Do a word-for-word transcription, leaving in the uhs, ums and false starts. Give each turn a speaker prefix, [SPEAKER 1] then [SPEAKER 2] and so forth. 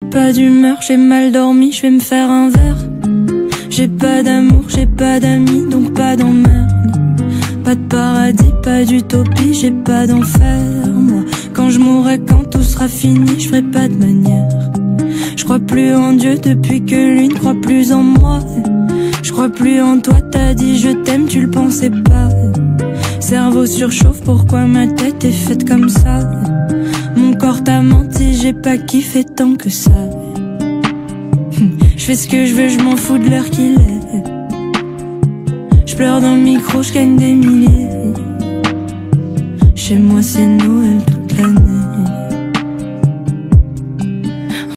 [SPEAKER 1] pas d'humeur, j'ai mal dormi, je vais me faire un verre. J'ai pas d'amour, j'ai pas d'amis, donc pas d'emmerde. Pas de paradis, pas d'utopie, j'ai pas d'enfer. Moi, quand je mourrai, quand tout sera fini, je ferai pas de manière. Je crois plus en Dieu depuis que lui ne croit plus en moi. Je crois plus en toi, t'as dit je t'aime, tu le pensais pas. Cerveau surchauffe, pourquoi ma tête est faite comme ça? Mon corps t'a menti, j'ai pas kiffé tant que ça. Je fais ce que je veux, je m'en fous de l'heure qu'il est. Je pleure dans le micro, je gagne des milliers. Chez moi c'est Noël.